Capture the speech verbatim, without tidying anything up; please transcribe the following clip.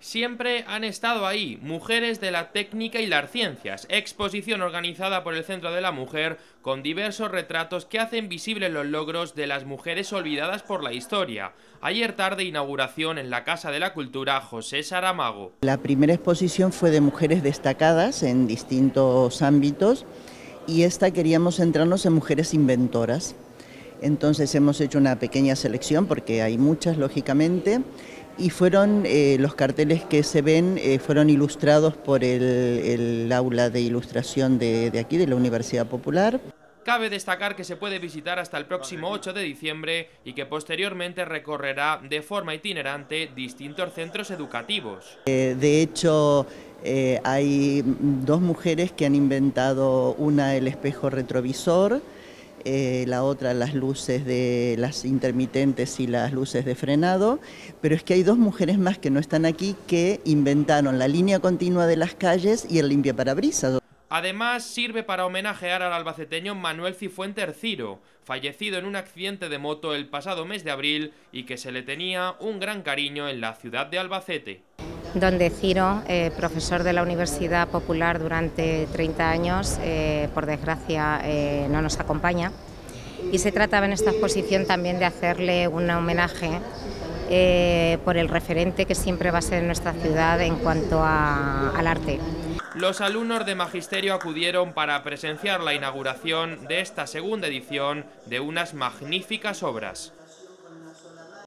Siempre han estado ahí, mujeres de la técnica y las ciencias, exposición organizada por el Centro de la Mujer con diversos retratos que hacen visibles los logros de las mujeres olvidadas por la historia. Ayer tarde inauguración en la Casa de la Cultura José Saramago. La primera exposición fue de mujeres destacadas en distintos ámbitos y esta queríamos centrarnos en mujeres inventoras. Entonces hemos hecho una pequeña selección porque hay muchas lógicamente. Y fueron eh, los carteles que se ven, eh, fueron ilustrados por el, el aula de ilustración de, de aquí, de la Universidad Popular. Cabe destacar que se puede visitar hasta el próximo ocho de diciembre y que posteriormente recorrerá de forma itinerante distintos centros educativos. Eh, de hecho, eh, hay dos mujeres que han inventado, una el espejo retrovisor, Eh, la otra las luces de las intermitentes y las luces de frenado, pero es que hay dos mujeres más que no están aquí que inventaron la línea continua de las calles y el limpiaparabrisas. Además, sirve para homenajear al albaceteño Manuel Cifuentes Ciro, fallecido en un accidente de moto el pasado mes de abril y que se le tenía un gran cariño en la ciudad de Albacete. Donde Ciro, eh, profesor de la Universidad Popular durante treinta años, eh, por desgracia eh, no nos acompaña. Y se trataba en esta exposición también de hacerle un homenaje eh, por el referente que siempre va a ser en nuestra ciudad en cuanto a, al arte. Los alumnos de Magisterio acudieron para presenciar la inauguración de esta segunda edición de unas magníficas obras.